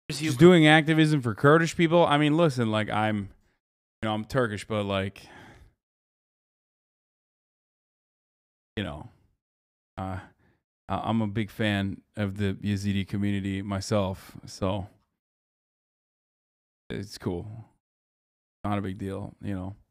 She's doing activism for Kurdish people. I mean, listen, like I'm Turkish, but like, I'm a big fan of the Yazidi community myself, so it's cool. Not a big deal,